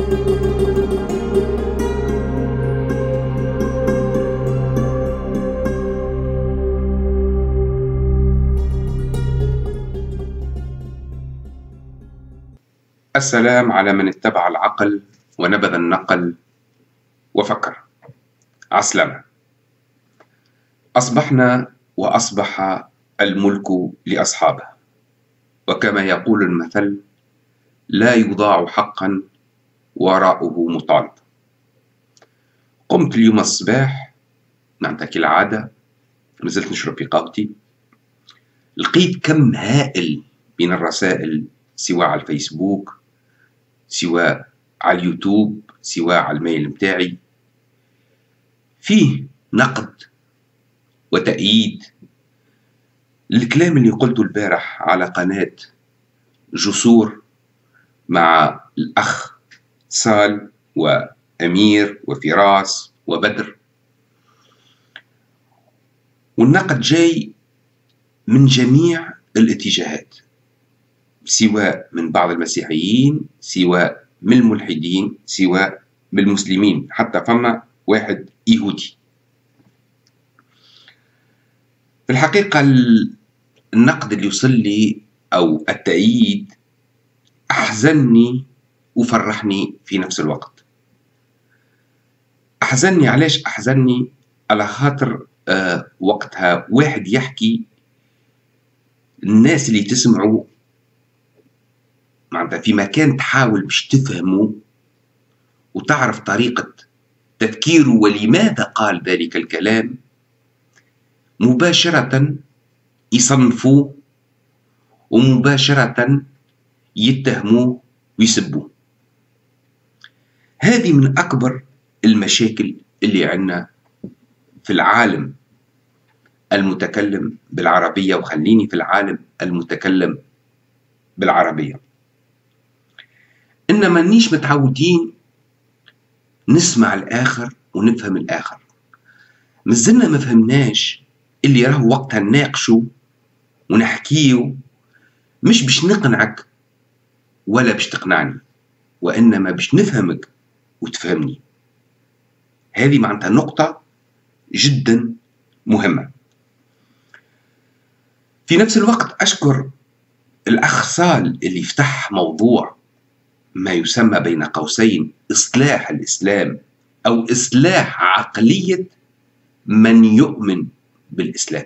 السلام على من اتبع العقل ونبذ النقل وفكر. عسلامة. أصبحنا وأصبح الملك لأصحابه، وكما يقول المثل: لا يضاع حقا وراؤه مطالب. قمت اليوم الصباح معناتها كالعادة، نزلت نشرب في قهوتي، لقيت كم هائل من الرسائل، سواء على الفيسبوك، سواء على اليوتيوب، سواء على الميل متاعي، فيه نقد وتأييد للكلام اللي قلته البارح على قناة جسور مع الأخ سال وأمير وفراس وبدر. والنقد جاي من جميع الاتجاهات، سواء من بعض المسيحيين، سواء من الملحدين، سواء من المسلمين، حتى فما واحد يهودي. في الحقيقة النقد اللي يوصل لي أو التأييد أحزنني وفرحني في نفس الوقت. أحزنني علاش؟ أحزنني على خاطر وقتها واحد يحكي، الناس اللي تسمعوا معناتها في مكان تحاول باش تفهموا وتعرف طريقة تفكيره ولماذا قال ذلك الكلام، مباشرة يصنفوه ومباشرة يتهموه ويسبوه. هذه من أكبر المشاكل اللي عندنا في العالم المتكلم بالعربية، وخليني في العالم المتكلم بالعربية. إنما نيش متعودين نسمع الآخر ونفهم الآخر، مازلنا ما فهمناش اللي راهو وقتها نناقشوا ونحكيوا، مش باش نقنعك ولا باش تقنعني، وإنما باش نفهمك وتفهمني. هذه معناتها نقطة جدا مهمة. في نفس الوقت أشكر الأخ سال اللي فتح موضوع ما يسمى بين قوسين إصلاح الإسلام أو إصلاح عقلية من يؤمن بالإسلام،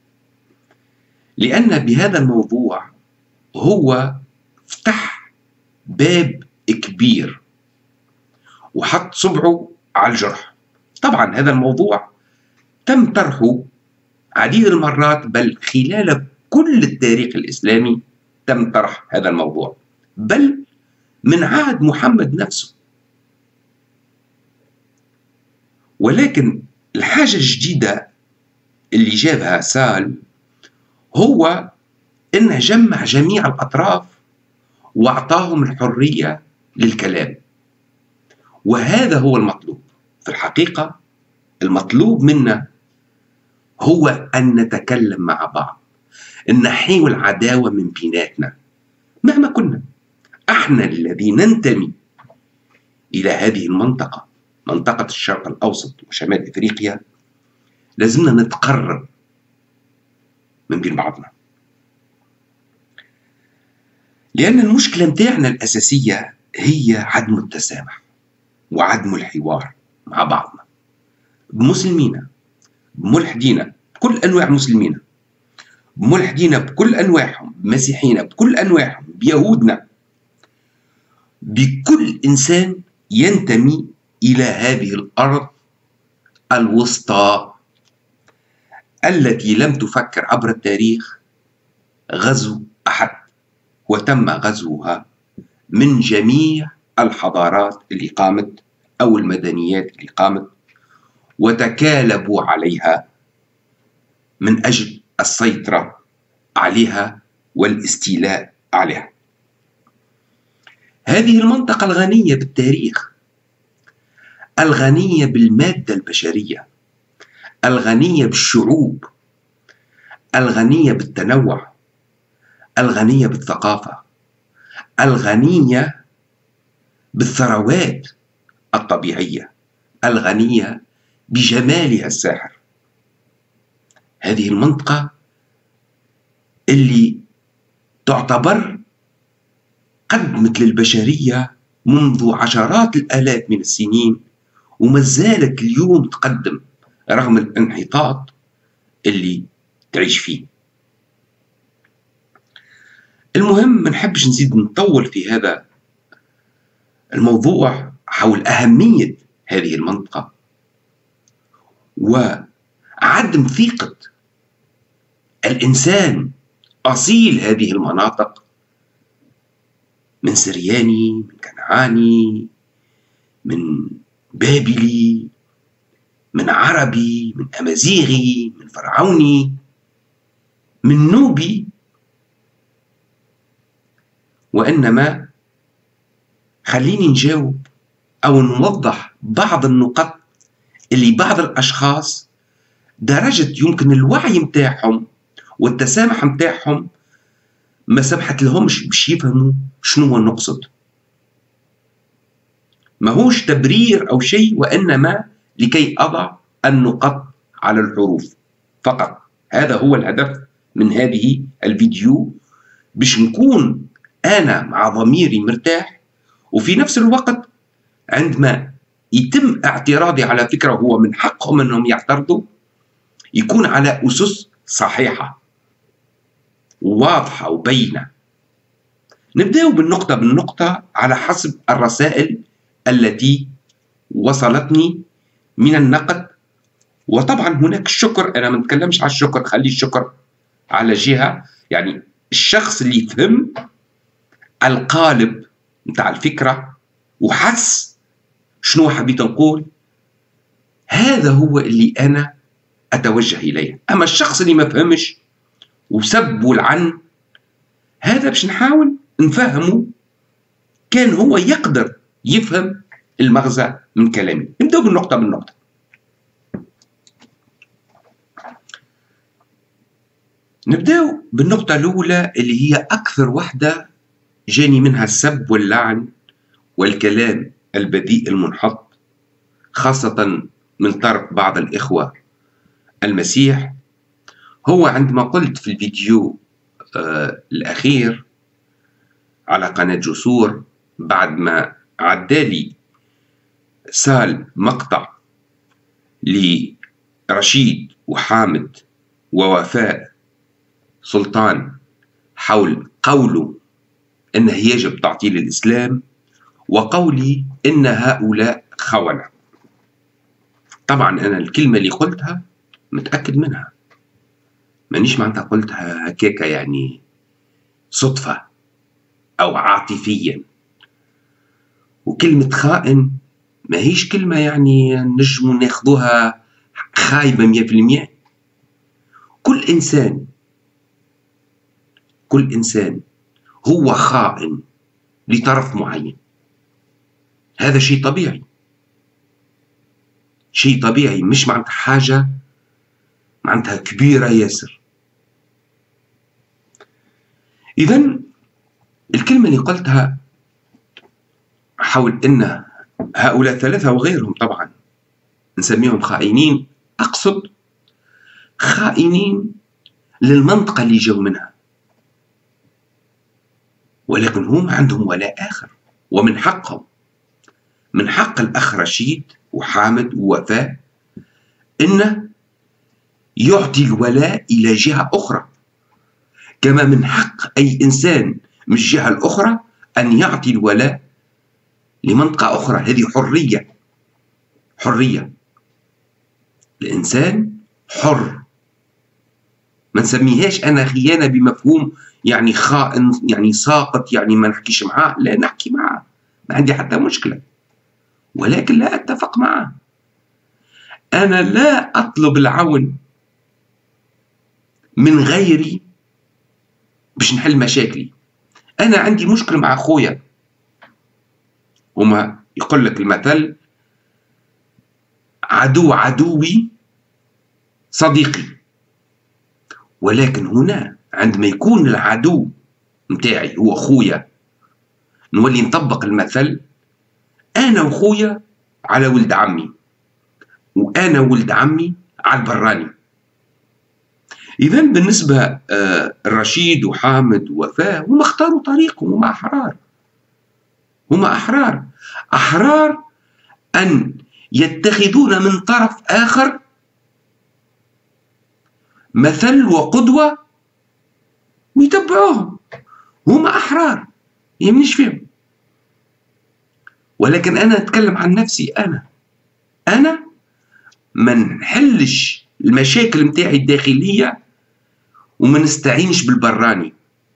لأن بهذا الموضوع هو فتح باب كبير وحط صبعه على الجرح. طبعا هذا الموضوع تم طرحه عديد المرات، بل خلال كل التاريخ الإسلامي تم طرح هذا الموضوع، بل من عهد محمد نفسه. ولكن الحاجة الجديدة اللي جابها سال هو إنه جمع جميع الأطراف وأعطاهم الحرية للكلام، وهذا هو المطلوب. في الحقيقة المطلوب منا هو أن نتكلم مع بعض، أن نحيو العداوة من بيناتنا مهما كنا. احنا الذي ننتمي إلى هذه المنطقة، منطقة الشرق الأوسط وشمال إفريقيا، لازمنا نتقرب من بين بعضنا، لأن المشكلة متاعنا الأساسية هي عدم التسامح وعدم الحوار مع بعضنا، بمسلمين، بملحدين، بكل أنواع مسلمين، بملحدين بكل أنواعهم، بمسيحيين بكل أنواعهم، بيهودنا، بكل إنسان ينتمي إلى هذه الأرض الوسطى التي لم تفكر عبر التاريخ غزو أحد، وتم غزوها من جميع الحضارات اللي قامت أو المدنيات اللي قامت، وتكالبوا عليها من أجل السيطرة عليها والاستيلاء عليها. هذه المنطقة الغنية بالتاريخ، الغنية بالمادة البشرية، الغنية بالشعوب، الغنية بالتنوع، الغنية بالثقافة، الغنية بالثروات الطبيعية الغنية بجمالها الساحر. هذه المنطقة اللي تعتبر قدمت للبشرية منذ عشرات الآلاف من السنين، وما زالت اليوم تقدم رغم الانحطاط اللي تعيش فيه. المهم، ما نحبش نزيد نطول في هذا الموضوع حول أهمية هذه المنطقة وعدم ثقة الإنسان أصيل هذه المناطق من سرياني، من كنعاني، من بابلي، من عربي، من أمازيغي، من فرعوني، من نوبي، وإنما خليني نجاوب أو نوضح بعض النقط اللي بعض الأشخاص درجة يمكن الوعي متاعهم والتسامح متاعهم ما سمحت لهمش باش يفهموا شنو نقصد. ما هوش تبرير أو شيء، وإنما لكي أضع النقط على الحروف فقط. هذا هو الهدف من هذه الفيديو، باش نكون أنا مع ضميري مرتاح، وفي نفس الوقت عندما يتم اعتراضي على فكرة هو من حقهم أنهم يعترضوا، يكون على أسس صحيحة واضحة وبينة. نبدأ بالنقطة بالنقطة على حسب الرسائل التي وصلتني من النقد. وطبعا هناك الشكر، أنا ما نتكلمش على الشكر، خلي الشكر على جهة، يعني الشخص اللي يفهم القالب متاع الفكرة وحس شنو حبيت نقول، هذا هو اللي أنا أتوجه إليه. أما الشخص اللي ما فهمش وسب والعن، هذا باش نحاول نفهمه كان هو يقدر يفهم المغزى من كلامي. نبدأ بالنقطة بالنقطة. نبدأ بالنقطة الأولى اللي هي أكثر وحدة جاني منها السب واللعن والكلام البذيء المنحط، خاصة من طرف بعض الإخوة المسيح. هو عندما قلت في الفيديو الأخير على قناة جسور، بعد ما عدالي سال مقطع لرشيد وحامد ووفاء سلطان حول قوله أنه يجب تعطيل الإسلام، وقولي إن هؤلاء خونة. طبعا أنا الكلمة اللي قلتها متأكد منها، مانيش معناتها قلتها هكاكا يعني صدفة أو عاطفيا. وكلمة خائن ما هيش كلمة يعني نجم ناخذوها خايبة 100%. كل إنسان هو خائن لطرف معين، هذا شيء طبيعي، شيء طبيعي، مش معناتها حاجة معناتها كبيرة ياسر. إذن الكلمة اللي قلتها حول أن هؤلاء ثلاثة وغيرهم طبعا نسميهم خائنين، أقصد خائنين للمنطقة اللي جو منها، ولكن هم عندهم ولاء آخر، ومن حقهم، من حق الأخ رشيد وحامد ووفاء إنه يعطي الولاء إلى جهة أخرى، كما من حق أي إنسان من الجهة الأخرى أن يعطي الولاء لمنطقة أخرى. هذه حرية. الإنسان حر، ما نسميهاش أنا خيانة بمفهوم يعني خائن يعني ساقط يعني ما نحكيش معاه، لا نحكي معاه، ما عندي حتى مشكلة، ولكن لا أتفق معه. أنا لا أطلب العون من غيري باش نحل مشاكلي. أنا عندي مشكلة مع أخويا، وما يقول لك المثل عدوي صديقي، ولكن هنا عندما يكون العدو متاعي هو أخويا، نولي نطبق المثل أنا وخويا على ولد عمي، وأنا ولد عمي على البراني. إذا بالنسبة الرشيد وحامد ووفاء هم اختاروا طريقهم، هم أحرار، هم أحرار أن يتخذون من طرف آخر مثل وقدوة ويتبعوهم. هم أحرار، يمنيش فيهم. ولكن أنا أتكلم عن نفسي، أنا ما نحلش المشاكل متاعي الداخلية وما نستعينش بالبراني.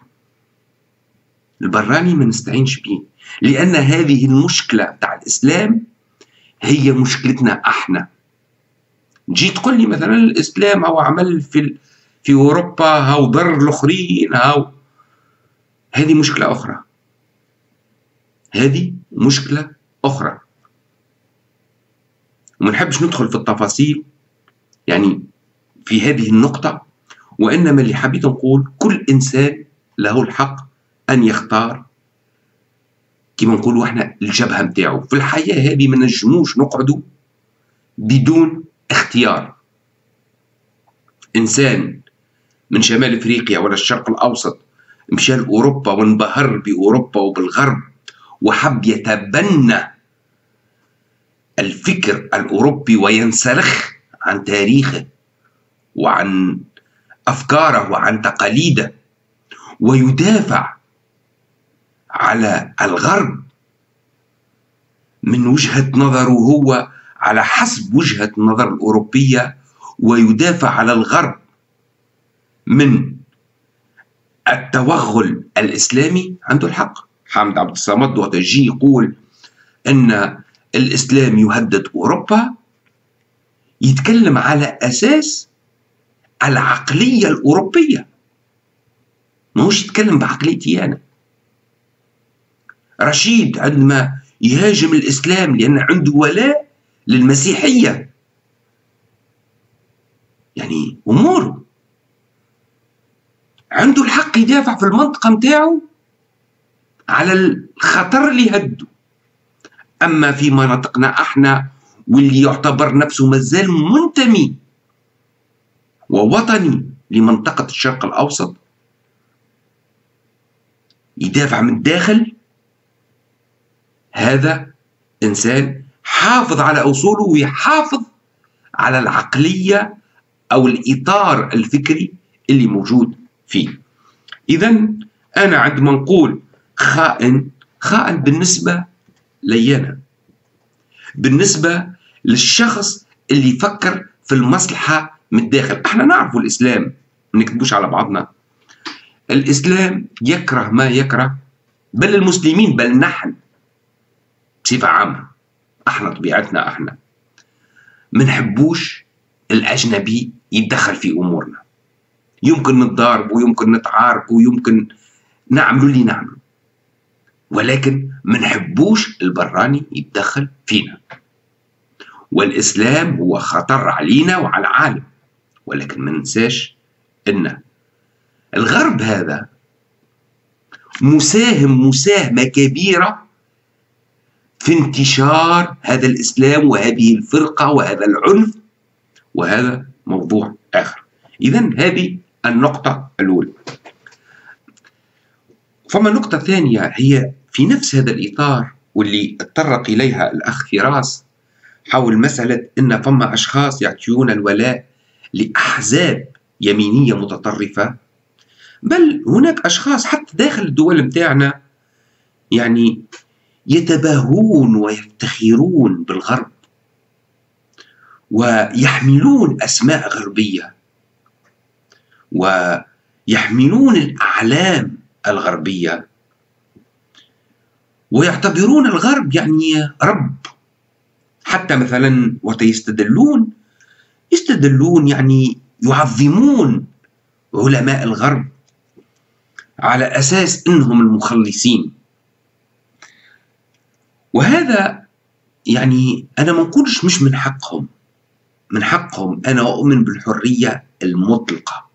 البراني ما نستعينش به، لأن هذه المشكلة بتاع الإسلام هي مشكلتنا احنا. جيت تقول لي مثلا الإسلام هو عمل في أوروبا هاو ضر الآخرين، هذه مشكلة أخرى، هذه مشكلة أخرى. وما نحبش ندخل في التفاصيل يعني في هذه النقطة، وإنما اللي حبيت نقول كل إنسان له الحق أن يختار كما نقولوا احنا الجبهة متاعه في الحياة. هذه ما نجموش نقعدوا بدون اختيار. إنسان من شمال إفريقيا ولا الشرق الأوسط مشى لأوروبا وانبهر بأوروبا وبالغرب وحب يتبنى الفكر الأوروبي وينسلخ عن تاريخه وعن أفكاره وعن تقاليده ويدافع على الغرب من وجهة نظره هو على حسب وجهة النظر الأوروبية، ويدافع على الغرب من التوغل الإسلامي، عنده الحق. حامد عبد الصمد وقت يجي يقول أن الإسلام يهدد أوروبا يتكلم على أساس العقلية الأوروبية، ما هوش يتكلم بعقليتي أنا. رشيد عندما يهاجم الإسلام لأن عنده ولاء للمسيحية، يعني أموره عنده الحق يدافع في المنطقة متاعه على الخطر اللي يهدده. أما في مناطقنا احنا واللي يعتبر نفسه مازال منتمي ووطني لمنطقة الشرق الأوسط يدافع من الداخل، هذا إنسان حافظ على أصوله ويحافظ على العقلية أو الإطار الفكري اللي موجود فيه. إذا أنا عندما نقول خائن بالنسبة لي أنا، بالنسبة للشخص اللي يفكر في المصلحة من الداخل. احنا نعرف الإسلام، ما نكذبوش على بعضنا، الإسلام يكره ما يكره، بل المسلمين بل نحن بصفة عامة احنا طبيعتنا احنا ما نحبوش الأجنبي يتدخل في أمورنا. يمكن نتضارب ويمكن نتعارك ويمكن نعملوا اللي نعملوا، ولكن ما نحبوش البراني يتدخل فينا. والإسلام هو خطر علينا وعلى العالم، ولكن ما ننساش أن الغرب هذا مساهمة كبيرة في انتشار هذا الإسلام وهذه الفرقة وهذا العنف، وهذا موضوع آخر. إذن هذه النقطة الأولى. فما نقطة ثانية هي في نفس هذا الإطار واللي اتطرق إليها الأخ فراس حول مسألة أن فما أشخاص يعطيون الولاء لأحزاب يمينية متطرفة، بل هناك أشخاص حتى داخل الدول متاعنا يعني يتباهون ويفتخرون بالغرب ويحملون أسماء غربية ويحملون الأعلام الغربية ويعتبرون الغرب يعني رب. حتى مثلا وقت يستدلون يعني يعظمون علماء الغرب على أساس أنهم المخلصين. وهذا يعني أنا ما نقولش مش من حقهم، من حقهم. أنا أؤمن بالحرية المطلقة.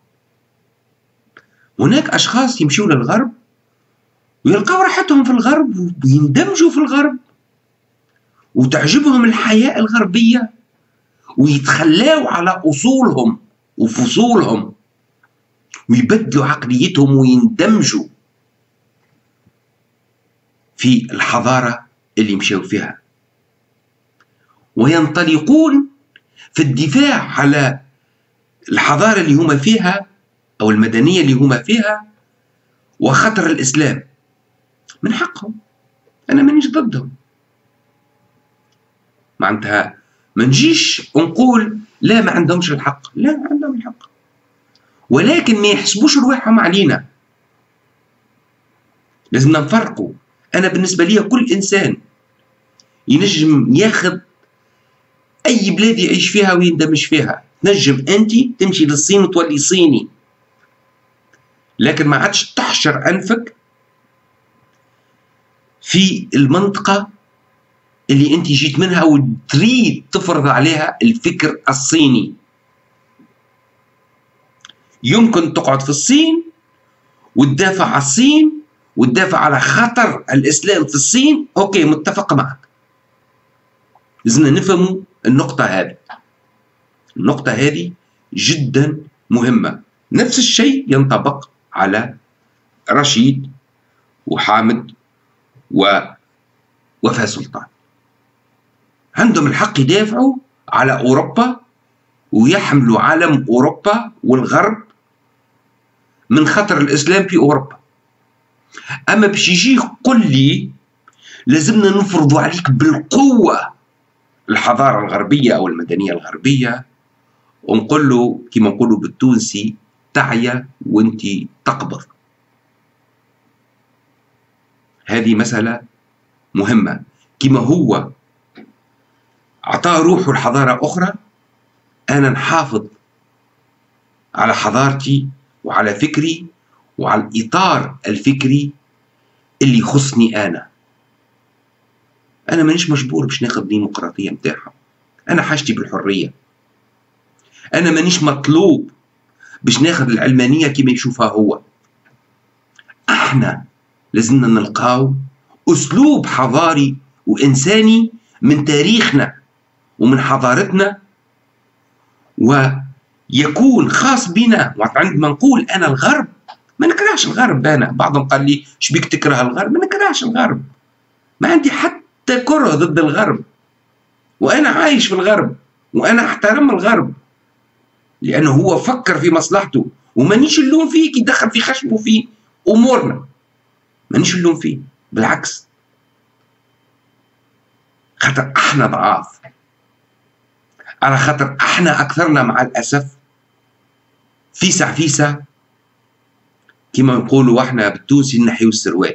هناك أشخاص يمشوا للغرب ويلقوا راحتهم في الغرب ويندمجوا في الغرب وتعجبهم الحياة الغربية ويتخلاوا على أصولهم وفصولهم ويبدلوا عقليتهم ويندمجوا في الحضارة اللي مشوا فيها، وينطلقون في الدفاع على الحضارة اللي هما فيها أو المدنية اللي هما فيها وخطر الإسلام. من حقهم، أنا مانيش ضدهم. معناتها ما نجيش ونقول لا ما عندهمش الحق، لا عندهم الحق، ولكن ما يحسبوش رواحهم علينا. لازم نفرقوا. أنا بالنسبة لي كل إنسان ينجم ياخذ أي بلاد يعيش فيها ويندمج فيها. تنجم أنت تمشي للصين وتولي صيني، لكن ما عادش تحشر أنفك في المنطقة اللي أنت جيت منها وتريد تفرض عليها الفكر الصيني. يمكن تقعد في الصين وتدافع على الصين وتدافع على خطر الإسلام في الصين، أوكي متفق معك. لازمنا نفهموا النقطة هذه. النقطة هذه جدا مهمة. نفس الشيء ينطبق على رشيد وحامد ووفاء سلطان. عندهم الحق يدافعوا على أوروبا ويحملوا علم أوروبا والغرب من خطر الإسلام في أوروبا. أما باش يجي يقول لي لازمنا نفرض عليك بالقوة الحضارة الغربية أو المدنية الغربية، ونقول له كما نقولوا بالتونسي تعيا وانت تقبض. هذه مسألة مهمة. كما هو أعطاه روحه الحضارة أخرى، أنا نحافظ على حضارتي وعلى فكري وعلى الإطار الفكري اللي يخصني أنا مانيش مجبور باش ناخذ الديمقراطية متاعهم. أنا حاجتي بالحرية. أنا مانيش مطلوب باش ناخذ العلمانية كما يشوفها هو. احنا لازمنا نلقاو أسلوب حضاري وإنساني من تاريخنا ومن حضارتنا ويكون خاص بنا. وعندما نقول أنا الغرب ما نكرهش الغرب. أنا بعضهم قال لي شبيك تكره الغرب؟ ما نكرهش الغرب، ما عندي حتى كره ضد الغرب، وأنا عايش في الغرب وأنا أحترم الغرب لأنه هو فكر في مصلحته، ومانيش اللوم فيه كي دخل في خشبه في أمورنا. مانيش اللوم فيه، بالعكس، خاطر احنا ضعاف، على خاطر احنا أكثرنا مع الأسف فيسع فيسع كما نقولوا احنا بالتونسي نحيو السروال.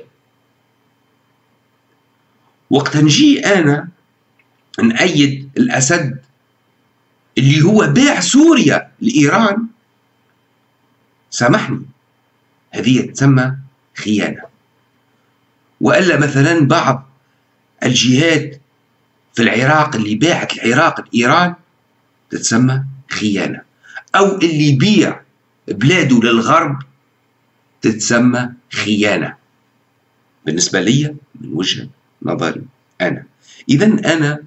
وقت نجي أنا نأيد الأسد اللي هو باع سوريا لإيران، سامحني، هذه تسمى خيانة. وإلا مثلا بعض الجهات في العراق اللي باعت العراق لإيران تتسمى خيانة، أو اللي يبيع بلاده للغرب تتسمى خيانة بالنسبة لي من وجهة نظري أنا. إذن أنا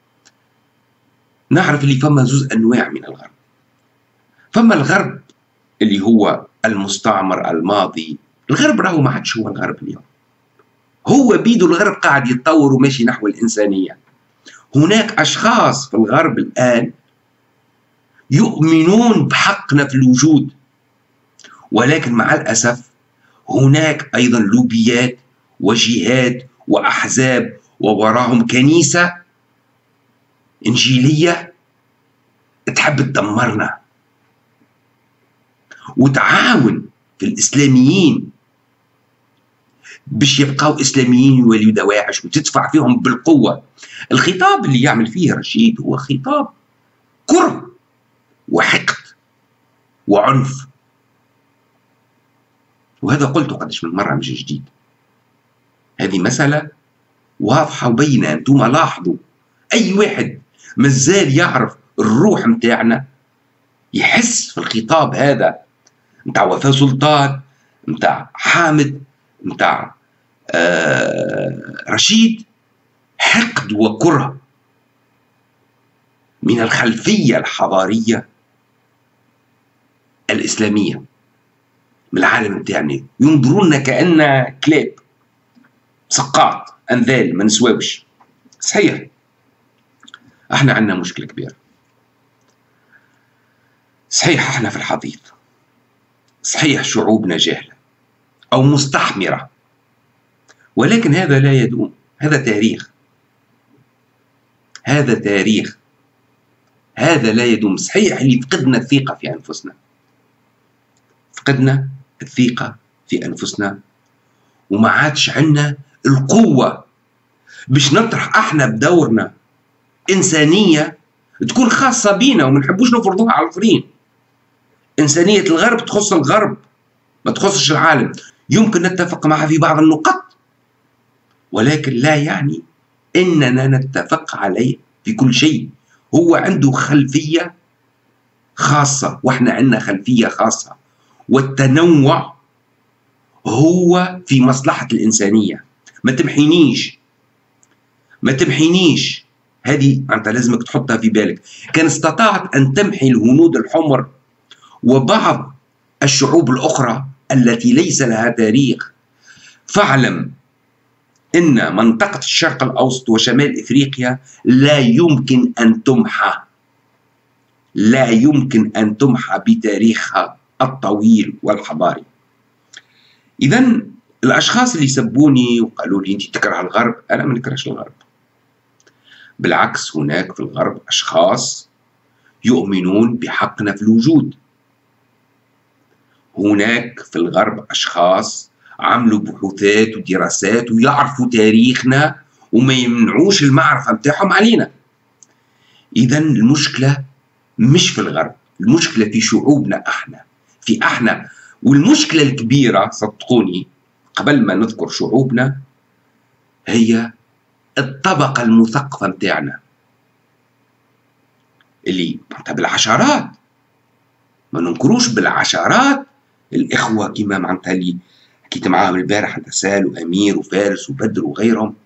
نعرف اللي فما زوز أنواع من الغرب. فما الغرب اللي هو المستعمر الماضي. الغرب راهو ما عادش هو الغرب اليوم، هو بيدو الغرب قاعد يتطور وماشي نحو الإنسانية. هناك أشخاص في الغرب الآن يؤمنون بحقنا في الوجود، ولكن مع الأسف هناك أيضا لوبيات وجهات وأحزاب ووراهم كنيسة إنجيلية تحب تدمرنا وتعاون في الإسلاميين باش يبقاو إسلاميين يوليو دواعش وتدفع فيهم بالقوة. الخطاب اللي يعمل فيه رشيد هو خطاب كره وحقد وعنف، وهذا قلته قدش من مرة مش جديد. هذه مسألة واضحة وبينة. أنتم لاحظوا أي واحد مازال يعرف الروح متاعنا يحس في الخطاب هذا متاع وفاء سلطان، متاع حامد، متاع رشيد، حقد وكره من الخلفية الحضارية الإسلامية، من العالم بتاعنا، ينظرونا كأننا كلاب سقاط أنذال ما نسواوش. صحيح احنا عندنا مشكلة كبيرة، صحيح احنا في الحضيض، صحيح شعوبنا جاهلة أو مستحمرة، ولكن هذا لا يدوم، هذا تاريخ، هذا تاريخ، هذا لا يدوم. صحيح اللي فقدنا الثقة في أنفسنا، فقدنا الثقة في أنفسنا، وما عادش عندنا القوة باش نطرح احنا بدورنا إنسانية تكون خاصة بينا وما نحبوش نفرضوها على الآخرين. إنسانية الغرب تخص الغرب ما تخصش العالم. يمكن نتفق معها في بعض النقط، ولكن لا يعني إننا نتفق عليه في كل شيء. هو عنده خلفية خاصة وإحنا عندنا خلفية خاصة، والتنوع هو في مصلحة الإنسانية. ما تمحينيش، ما تمحينيش، هذه أنت لازمك تحطها في بالك. كان استطاعت أن تمحي الهنود الحمر وبعض الشعوب الأخرى التي ليس لها تاريخ، فاعلم إن منطقة الشرق الأوسط وشمال إفريقيا لا يمكن أن تمحى، لا يمكن أن تمحى بتاريخها الطويل والحضاري. إذن الأشخاص اللي سبوني وقالوا لي أنت تكره الغرب، أنا ما نكرهش الغرب. بالعكس، هناك في الغرب أشخاص يؤمنون بحقنا في الوجود. هناك في الغرب أشخاص عملوا بحوثات ودراسات ويعرفوا تاريخنا وما يمنعوش المعرفة متاعهم علينا. إذن المشكلة مش في الغرب، المشكلة في شعوبنا احنا، في احنا. والمشكلة الكبيرة صدقوني قبل ما نذكر شعوبنا هي الطبقة المثقفة متاعنا اللي بالعشرات، ما ننكروش بالعشرات الإخوة كما معناتها اللي حكيت معاهم البارح، سال وأمير وفارس وبدر وغيرهم،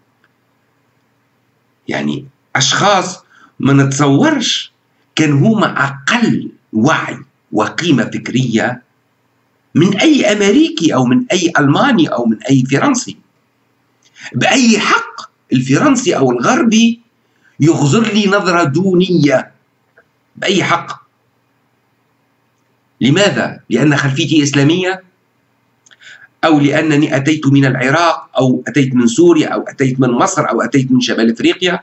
يعني أشخاص ما نتصورش كان هما أقل وعي وقيمة فكرية من أي أمريكي أو من أي ألماني أو من أي فرنسي. بأي حق الفرنسي أو الغربي يغزر لي نظرة دونية؟ بأي حق؟ لماذا؟ لأن خلفيتي إسلامية؟ أو لأنني أتيت من العراق أو أتيت من سوريا أو أتيت من مصر أو أتيت من شمال أفريقيا؟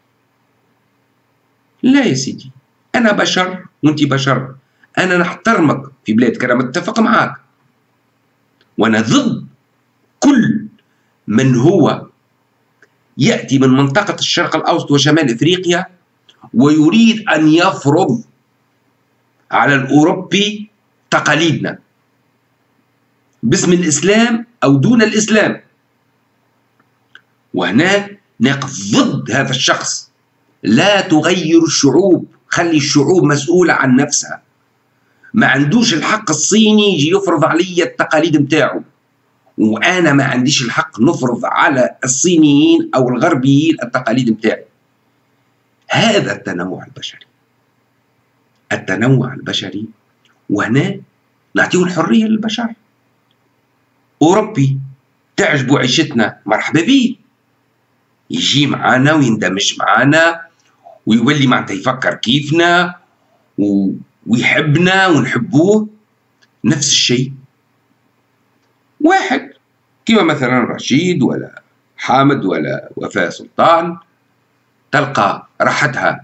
لا يا سيدي، أنا بشر وأنت بشر، أنا نحترمك في بلادك، أنا متفق معك، وأنا ضد كل من هو يأتي من منطقة الشرق الأوسط وشمال أفريقيا ويريد أن يفرض على الأوروبي تقاليدنا باسم الإسلام أو دون الإسلام. وهنا نقف ضد هذا الشخص. لا تغير الشعوب، خلي الشعوب مسؤولة عن نفسها. ما عندوش الحق الصيني يجي يفرض علي التقاليد متاعه، وأنا ما عنديش الحق نفرض على الصينيين أو الغربيين التقاليد متاعي. هذا التنوع البشري، التنوع البشري، وهنا نعطيه الحرية للبشر. أوروبي تعجبه عيشتنا، مرحبا بيه، يجي معانا ويندمج معانا ويولي معناتها يفكر كيفنا ويحبنا ونحبوه. نفس الشيء واحد كما مثلا رشيد ولا حامد ولا وفاء سلطان، تلقى راحتها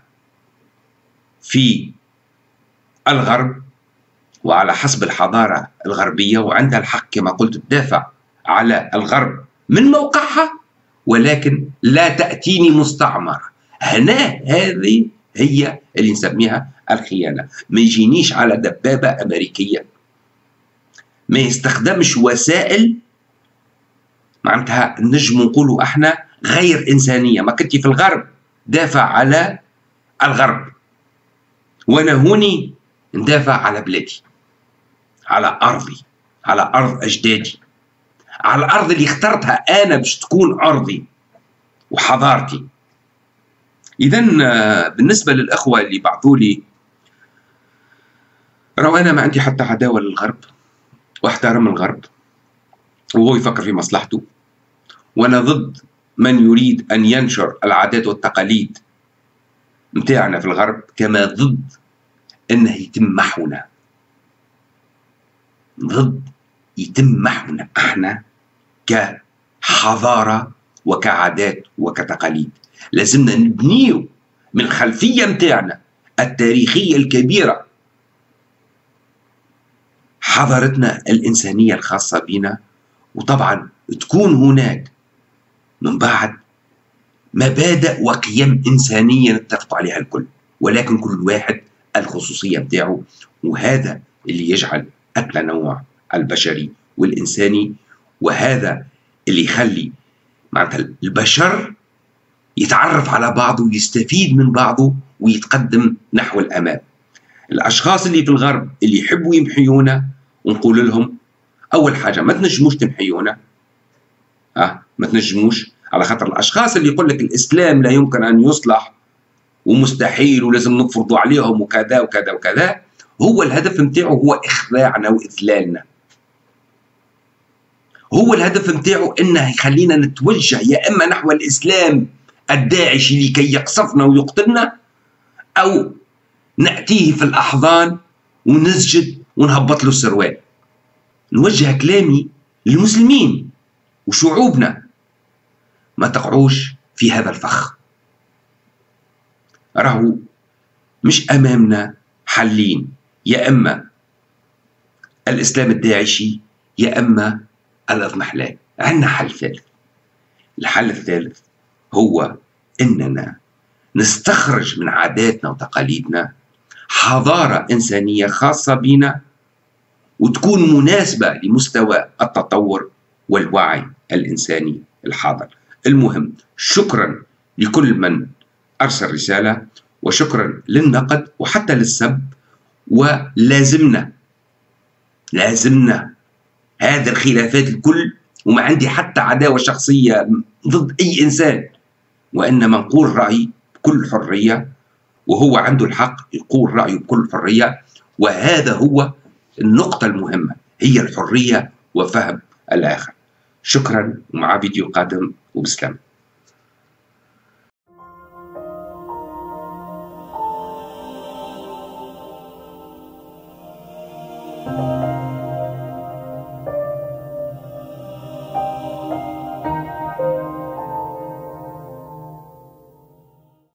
في الغرب وعلى حسب الحضارة الغربية، وعندها الحق كما قلت تدافع على الغرب من موقعها، ولكن لا تأتيني مستعمرة. هنا هذه هي اللي نسميها الخيانة. ما يجينيش على دبابة أمريكية، ما يستخدمش وسائل معناتها نجم نقولوا احنا غير إنسانية. ما كنتي في الغرب دافع على الغرب، وانا هوني ندافع على بلادي، على أرضي، على أرض أجدادي، على الأرض اللي اخترتها أنا باش تكون أرضي وحضارتي. إذا بالنسبة للأخوة اللي بعثوا لي، رأوا أنا ما عندي حتى عداوة للغرب واحترم الغرب وهو يفكر في مصلحته، وأنا ضد من يريد أن ينشر العادات والتقاليد متاعنا في الغرب، كما ضد أنه يتم محونا، ضد يتم محونا احنا كحضارة وكعادات وكتقاليد. لازمنا نبنيو من الخلفية متاعنا التاريخية الكبيرة حضارتنا الإنسانية الخاصة بنا، وطبعا تكون هناك من بعد مبادئ وقيم إنسانية نتفق عليها الكل، ولكن كل واحد الخصوصية متاعه، وهذا اللي يجعل التنوع البشري والإنساني، وهذا اللي يخلي معناتها البشر يتعرف على بعضه ويستفيد من بعضه ويتقدم نحو الأمام. الأشخاص اللي في الغرب اللي يحبوا يمحيونا، ونقول لهم أول حاجة ما تنجموش تمحيونا، ما تنجموش، على خاطر الأشخاص اللي يقول لك الإسلام لا يمكن أن يصلح ومستحيل ولازم نفرضوا عليهم وكذا وكذا وكذا، هو الهدف متاعه هو إخضاعنا وإذلالنا، هو الهدف متاعه إنه يخلينا نتوجه يا إما نحو الإسلام الداعشي لكي يقصفنا ويقتلنا، أو نأتيه في الأحضان ونسجد ونهبط له السروال. نوجه كلامي للمسلمين وشعوبنا، ما تقعوش في هذا الفخ. راهو مش أمامنا حلين، يا إما الإسلام الداعشي يا إما الإضمحلال. عندنا حل ثالث، الحل الثالث هو إننا نستخرج من عاداتنا وتقاليدنا حضارة إنسانية خاصة بنا وتكون مناسبة لمستوى التطور والوعي الإنساني الحاضر. المهم، شكرا لكل من أرسل رسالة، وشكرا للنقد وحتى للسب، ولازمنا هذه الخلافات الكل، وما عندي حتى عداوة شخصية ضد أي إنسان، وإنما نقول رأيي بكل حرية، وهو عنده الحق يقول رأيه بكل حرية، وهذا هو النقطة المهمة، هي الحرية وفهم الآخر. شكرا، ومع فيديو قادم، وبسلام.